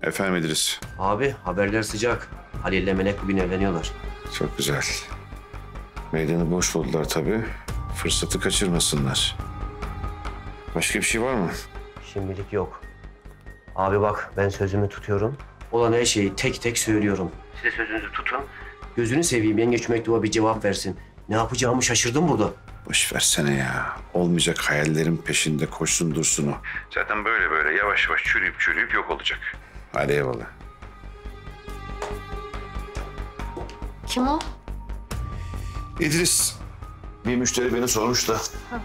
Efendim İdris. Abi haberler sıcak. Halil ile Melek bugün evleniyorlar. Çok güzel. Meydanı boş buldular tabii. Fırsatı kaçırmasınlar. Başka bir şey var mı? Şimdilik yok. Abi bak ben sözümü tutuyorum. Olan her şeyi tek tek söylüyorum. Siz de sözünüzü tutun. Gözünü seveyim yengeç mektuba bir cevap versin. Ne yapacağımı şaşırdım burada. Boş versene ya. Olmayacak hayallerin peşinde koşsun dursun o. Zaten böyle yavaş yavaş çürüyüp yok olacak. Hadi eyvallah. Kim o? İdris. Bir müşteri beni sormuş da.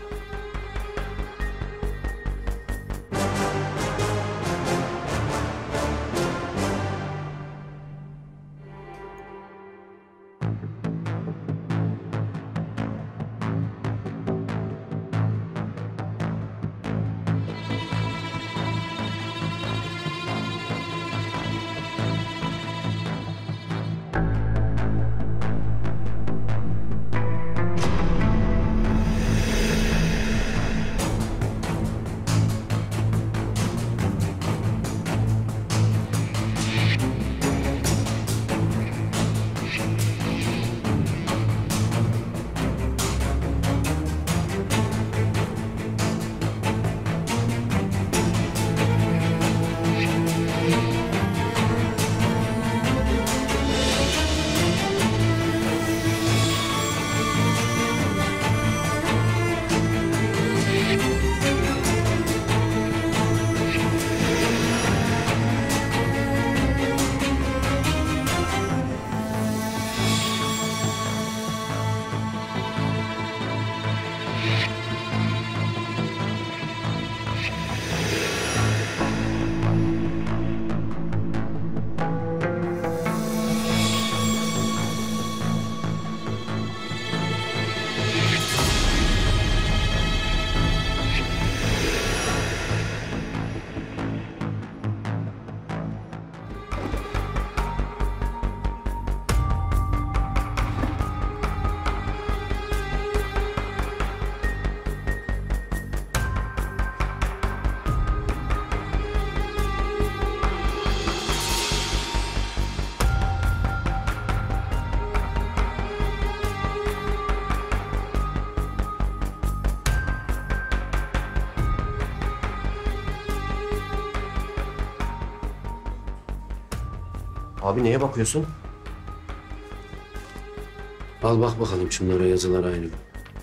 Abi neye bakıyorsun? Al bak bakalım şunlara, yazılar aynı mı?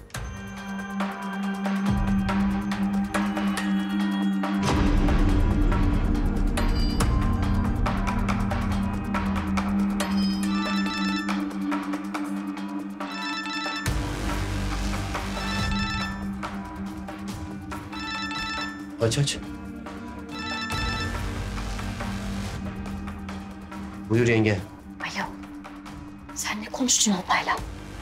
Aç. Buyur yenge. Alo. Sen ne konuştun Alpay'la?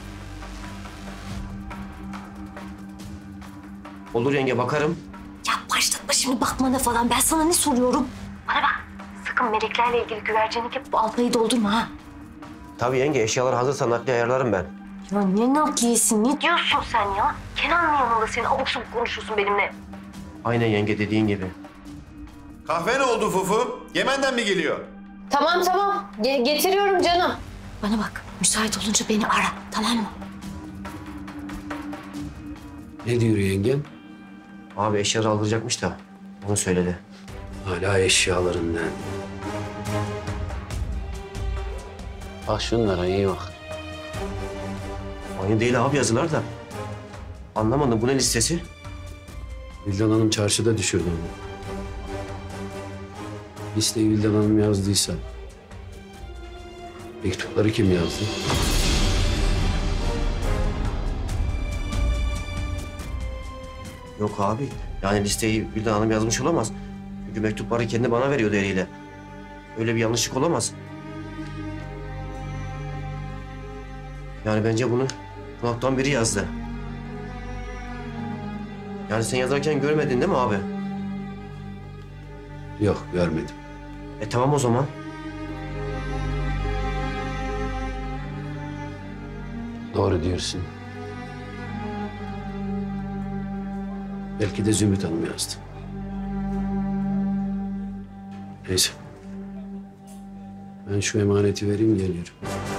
Olur yenge bakarım. Ya başlatma şimdi bakmana falan. Ben sana ne soruyorum? Bana bak. Sakın meleklerle ilgili güvercinlik yapıp Alpay'ı doldurma ha. Tabii yenge eşyalar hazırsa nakliye ayarlarım ben. Ya ne nakliyesi? Ne diyorsun sen ya? Kenan'ın yanında senin abuk sabuk konuşuyorsun benimle. Aynen yenge dediğin gibi. Kahve ne oldu Fufu? Yemen'den mi geliyor? Tamam. Getiriyorum canım. Bana bak. Müsait olunca beni ara. Tamam mı? Ne diyor yengen? Abi eşyaları aldıracakmış da onu söyledi. Hala eşyalarından. Bak şunlara iyi bak. Aynı değil abi yazılar da. Anlamadım bu ne listesi? Vildan Hanım çarşıda düşürdü onu. Listeyi Vildan Hanım yazdıysa mektupları kim yazdı? Yok abi. Yani listeyi Vildan Hanım yazmış olamaz. Çünkü mektupları kendi bana veriyordu eliyle. Öyle bir yanlışlık olamaz. Yani bence bunu konaktan biri yazdı. Yani sen yazarken görmedin değil mi abi? Yok, görmedim. Tamam o zaman. Doğru diyorsun. Belki de Zümrüt Hanım yazdı. Neyse. Ben şu emaneti vereyim geliyorum.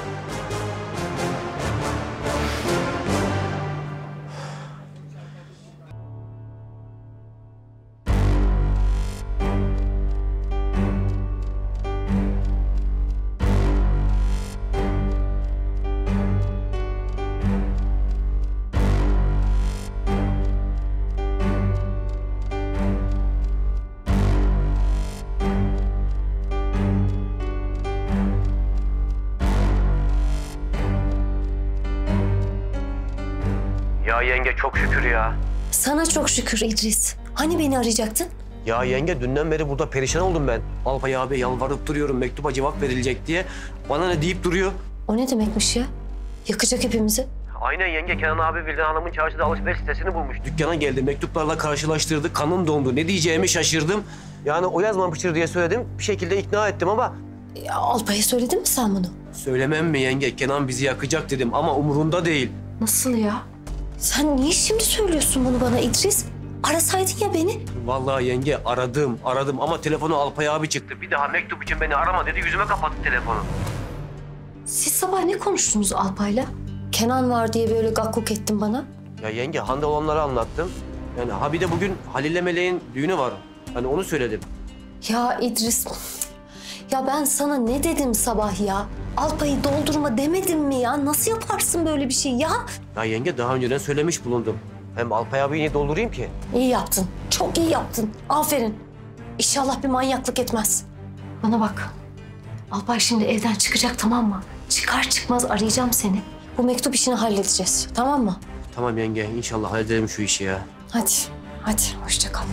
Ya yenge çok şükür ya. Sana çok şükür İdris. Hani beni arayacaktın? Ya yenge dünden beri burada perişan oldum ben. Alpay abi yalvarıp duruyorum mektuba cevap verilecek diye. Bana ne deyip duruyor. O ne demekmiş ya? Yakacak hepimizi. Aynen yenge, Kenan abi Vildan Hanım'ın çarşıda alışveriş sitesini bulmuş. Dükkana geldi, mektuplarla karşılaştırdı, kanım dondu. Ne diyeceğimi şaşırdım. Yani o yazmamıştır diye söyledim. Bir şekilde ikna ettim ama Ya, Alpay'a söyledin mi sen bunu? söylemem mi yenge? Kenan bizi yakacak dedim ama umurunda değil. Nasıl ya? Sen niye şimdi söylüyorsun bunu bana İdris? Arasaydın ya beni. Vallahi yenge aradım ama telefonu Alpay abi çıktı. Bir daha mektup için beni arama dedi, yüzüme kapattı telefonu. Siz sabah ne konuştunuz Alpay'la? Kenan var diye böyle gakkuk ettin bana. Ya yenge, Hande olanları anlattım. Yani ha bir de bugün Halil'le Meleğin düğünü var. Hani onu söyledim. Ya İdris, ya ben sana ne dedim sabah ya? Alpay'ı doldurma demedim mi ya? Nasıl yaparsın böyle bir şey ya? Ya yenge, daha önceden söylemiş bulundum. Hem Alpay abiyi niye doldurayım ki? İyi yaptın, çok iyi yaptın. Aferin. İnşallah bir manyaklık etmez. Bana bak, Alpay şimdi evden çıkacak, tamam mı? Çıkar çıkmaz arayacağım seni. Bu mektup işini halledeceğiz, tamam mı? Tamam yenge, inşallah halledelim şu işi ya. Hadi hoşça kal.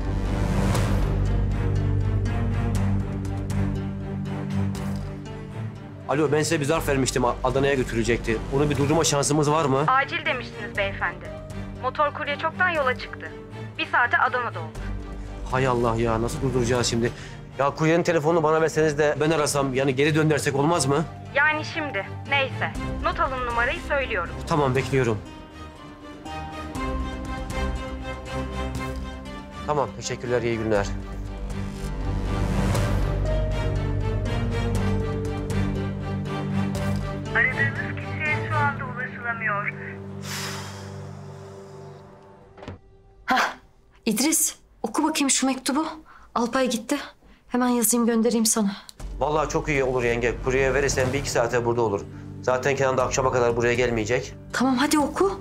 Alo, ben size bir zarf vermiştim, Adana'ya götürecekti. Onu bir durdurma şansımız var mı? Acil demiştiniz beyefendi. Motor kurye çoktan yola çıktı. Bir saate Adana'da oldu. Hay Allah ya, nasıl durduracağız şimdi? Ya kuryenin telefonunu bana verseniz de ben arasam, yani geri dönersek olmaz mı? Yani şimdi, neyse. Not alın, numarayı söylüyorum. Tamam, bekliyorum. Tamam, teşekkürler, iyi günler. Aradığınız kişiye şu anda ulaşılamıyor. İdris, oku bakayım şu mektubu. Alpay gitti. Hemen yazayım göndereyim sana. Vallahi çok iyi olur yenge. Kuryeye verirsen 1-2 saate burada olur. Zaten Kenan da akşama kadar buraya gelmeyecek. Tamam hadi oku.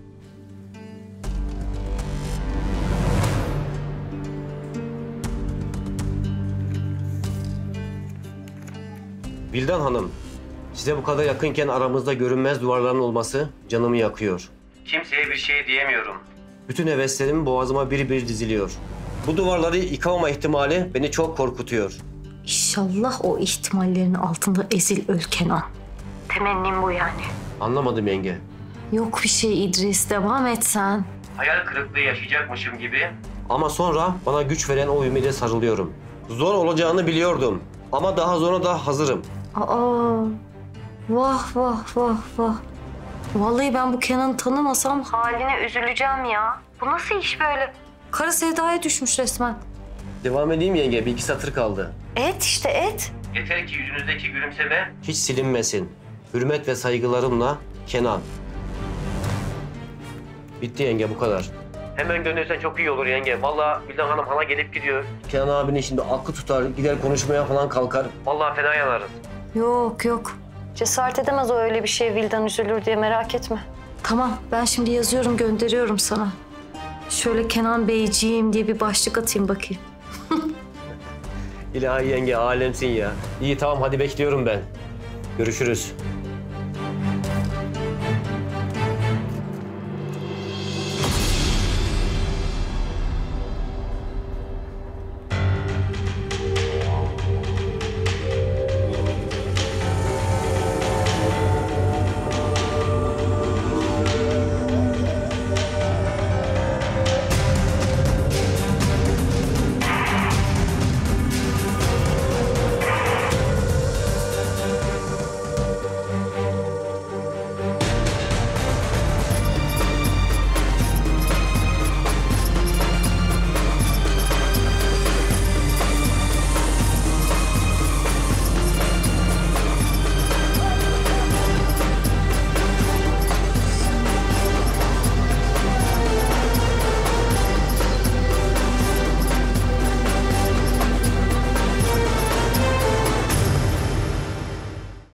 Vildan Hanım, size bu kadar yakınken aramızda görünmez duvarların olması canımı yakıyor. Kimseye bir şey diyemiyorum. Bütün heveslerim boğazıma bir bir diziliyor. Bu duvarları yıkamama ihtimali beni çok korkutuyor. İnşallah o ihtimallerin altında ezil öl Kenan. Temennim bu yani. Anlamadım yenge. Yok bir şey İdris, devam et sen. Hayal kırıklığı yaşayacakmışım gibi. Ama sonra bana güç veren o ümide sarılıyorum. Zor olacağını biliyordum ama daha zora da hazırım. Aa, vah vah vah vah. Vallahi ben bu Kenan'ı tanımasam haline üzüleceğim ya. Bu nasıl iş böyle? Kara sevdaya düşmüş resmen. Devam edeyim yenge, 1-2 satır kaldı. Et işte et. Yeter ki yüzünüzdeki gülümseme hiç silinmesin. Hürmet ve saygılarımla Kenan. Bitti yenge, bu kadar. Hemen göndersen çok iyi olur yenge. Vallahi Vildan Hanım hala gelip gidiyor. Kenan abinin şimdi aklı tutar, gider konuşmaya falan kalkar. Vallahi fena yanarız. Yok. Cesaret edemez o öyle bir şeye, Vildan üzülür diye, merak etme. Tamam, ben şimdi yazıyorum, gönderiyorum sana. Şöyle Kenan Beyciğim diye bir başlık atayım bakayım. İlahi yenge, alemsin ya. İyi tamam, hadi bekliyorum ben. Görüşürüz.